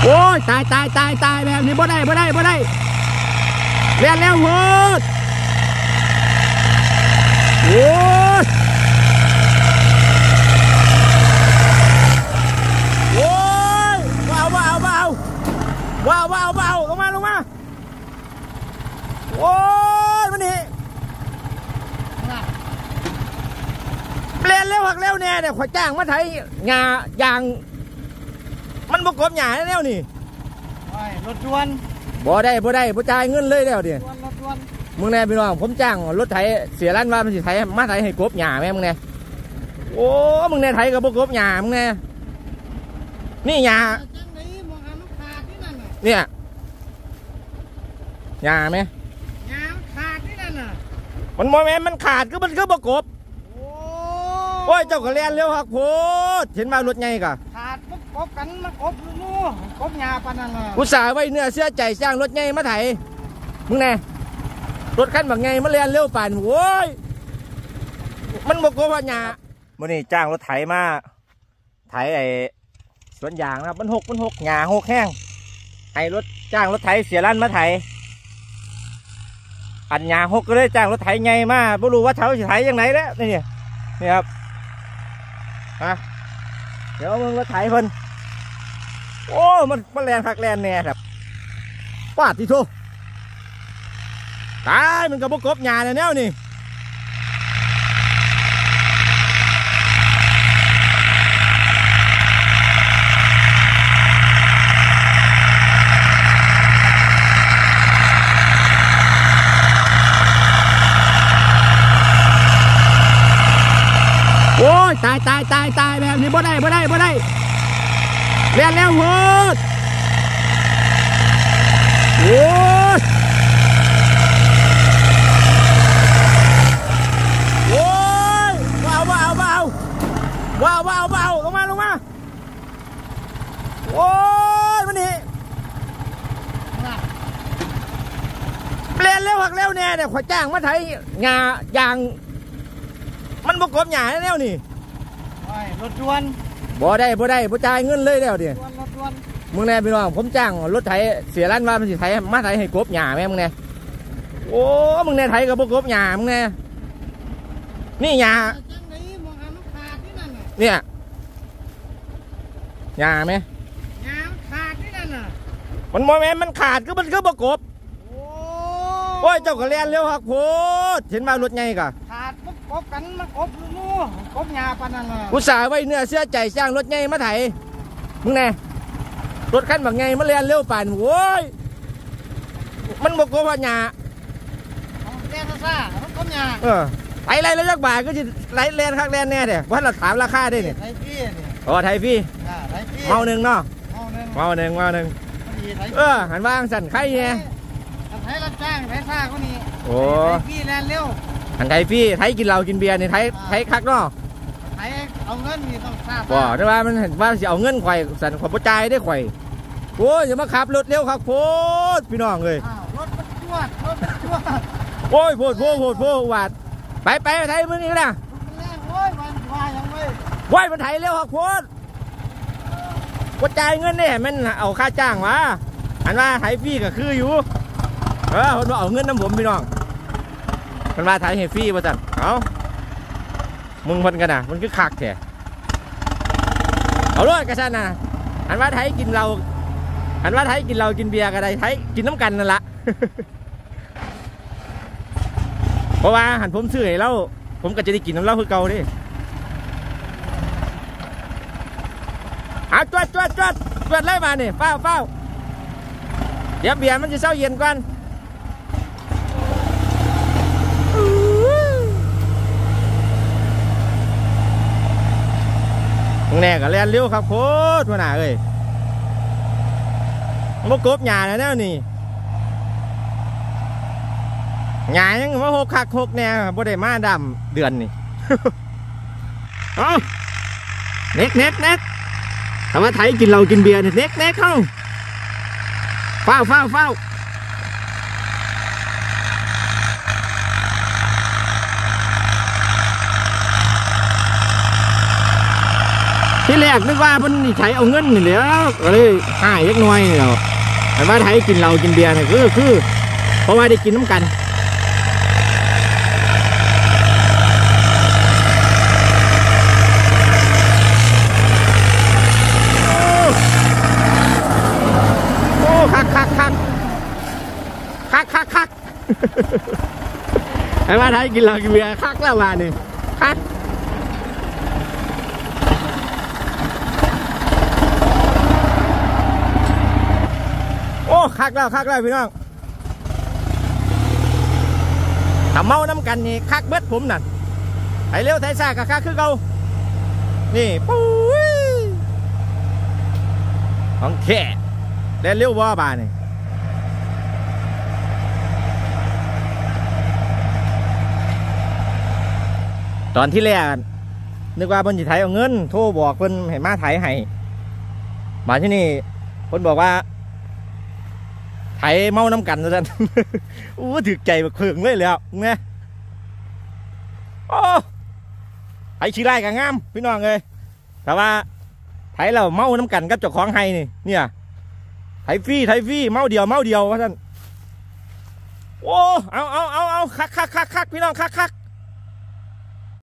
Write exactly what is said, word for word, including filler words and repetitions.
โอ้ยตายตายตายตายแบบนี้บ่ได้บ่ได้บ่ได้เรียนแล้วโหดโอ้ยโอ้ยว้าวว้าวว้าวว้าวว้าวว้าวลงมาลงมาโอ้ยมันนี่เรียนเร็วหักเร็วแน่เนี่ยขอจ้างมาไถงายางมันบกบหยาแล้วนี่รถด่วนบ่ได้บ่ได้บ่จ่ายเงินเลยแล้วดิรถด่วนมึงแน่พี่น้องผมจ้างรถไถเสียร้านว่ามันสิไถมาไถให้กบหยาแม่มึงแน่โอ้มึงแน่ไถกับบกบหยามึงแน่นี่หยาเนี่ยหยาไหมหยาขาดนี่นั่นน่ะมันโมเมนต์มันขาดก็มันก็บกบโอ้ยเจ้าก็เรียนเร็วหักโพดเห็นมารถไงกะขาดปุ๊บกบกันมันกบนู่กบหยาปานนั่นน่ะอุตส่าห์ไว้เนื้อเสื้อใจสร้างรถไงมาไถมึงแน่รถคันแบบไงมาเรียนเร็วป่านโว้ยมันบกบว่าหยามื่อนี้จ้างรถไถมาไถไอ้สวนยางนะครับมันหกมันหกหยาหกแห้งไอ้รถจ้างรถไถเสียร้านมาไถอันหยาหกก็เลยจ้างรถไถไงมาไม่รู้ว่าเช้าจะไถยังไงแล้วนี่เนี่ยนี่ครับฮะเดี๋ยวมึงรถไถเพิ่นโอ้มันมันแรงคักแรงแน่ครับปาดที่โถตายมันกับบกบหยาแนวนี่โอ้ยตายตายตายตายแบบนี้บ่ได้บ่ได้บ่ได้เรียนแล้วโหดโอ้ยโอ้ยว้าวว้าวว้าวว้าวว้าวว้าวลงมาลงมาโอ้ยมันนี่เรียนเร็วหักเร็วแน่เนี่ยขอจ้างมาไถงายางมันบกบหยาแล้วนี่รถด่วนบ่ได้บ่ได้บ่จ่ายเงินเลยแล้วดิรถด่วนมึงแน่พี่น้องผมจ้างรถไถเสียร้านว่ามันสิไถมาไถให้กบหยาแม่มึงแน่โอ้มึงแน่ไถกับบกบหยามึงแน่นี่หยาเนี่ยหยาไหมหยาขาดนี่นั่นน่ะมันโมเมนต์มันขาดก็มันก็บกบโอ้ยเจ้าก็เรียนเร็วหักโพดเห็นมารถไงกะขาดปุ๊บกบกันมันกบนู่กบหยาปานนั่นน่ะอุตส่าห์ไว้เนื้อเสื้อใจสร้างรถไงมาไถมึงแน่รถคันแบบไงมาเรียนเร็วป่านโว้ยมันบกบว่าหยาเรียนซ่ารถกบหยาเออไอ้ไรแล้วจักบาทก็จะไรเรียนคักเรียนแน่เดี๋ยวว่าเราถามราคาได้เนี่ยไทยพี่เนี่ยอ๋อไทยพี่เมาหนึ่งเนาะเมาหนึ่งเมาหนึ่งเออหันวางสั่นไข่เนี่ยไทยรับจ้างไทยซ่าเขานี่โอ้ไทยพี่แลนเร็วหันไทยพี่ไทยกินเหล้ากินเบียร์นี่ไทยไทยคักเนาะไทยเอาเงินนี่ต้องทราบว่าแต่ว่ามันเห็นว่าจะเอาเงินไข่สั่นขอประจายได้ไข่โอ้ยอย่ามาขับรถเร็วครับโพดพี่น้องเลยรถมันชั่วรถมันชั่วโอ้ยโพดโพดโพดโพดวาดไปไปไทยมึงนี่นะโอ้ยมันว่ายังไงว้ายมันไทยเร็วครับโพดประจายเงินเนี่ยมันเอาค่าจ้างวะอันว่าไทยพี่ก็คืออยู่เออคนว่าเอาเงินน้ำผมพี่น้องมันว่าไทยให้ฟรีป่ะจันเอามึงพันกันนะมันคือคักแท้เอาเลยกระชันนะอันว่าไทยกินเราอันว่าไทยกินเรากินเบียร์กันได้ไทยกินน้ำกันนั่นละเพราะว่าหันผมซื้อให้เราผมก็จะได้กินน้ำเหล้าคือเก่าดิเอาจวดจวดจวดจวดไล่มาเนี่ยเฝ้าเฝ้าเดี๋ยวเบียร์มันจะเศร้าเย็นก่อนแน่ก็เล่นเร็วครับโคตรหัวหน้าเอ้ยมากบหยาแล้วนี่หยายังมาหกคักหกแน่บ่ได้มาดำเดือนนี่เอาเน็กเน็กเน็กทำไมไทยกินเรากินเบียร์เน็กเน็กเข้าเฝ้าเฝ้าเฝ้าที่แรกนึกว่ามันใช้เอาเงินนี่แหล้วก็เลยหายเล็กน้อยนี่แหละแต่ว่าไทยกินเหล้ากินเบียร์นี่คือคือเพราะว่าได้กินน้ำกันโอ้คักคักคักคักคักคักไอ้ว่าไทยกินเหล้ากินเบียร์คักแล้วว่านี่คักโอ้คักแล้วคักแล้วพี่น้องถ้าเมาน้ำกันนี่คักเบิดผมนั่นไถเร็วไถซ่ากับคักคือเก่านี่ปุ้ยของแค่เล่นเร็วบ่บานี่ตอนที่แรกนึกว่าเพิ่นสิไถเอาเงินโทรบอกเพิ่นให้มาไถให้มาที่นี่เพิ่นบอกว่าไถเมาน้ำกันนะท่านอู้ถึกใจแบบเพิ่งเลยแล้วไงโอ้ไถชี้ไร่กันงามพี่น้องเลยแต่ว่าไถเราเมาน้ำกันกับเจ้าของไฮนี่เนี่ยไถฟรีไถฟรีเมาเดียวเมาเดียวท่านโอ้เอาเอาเอาเอาคักคักคักคักพี่น้องคักคัก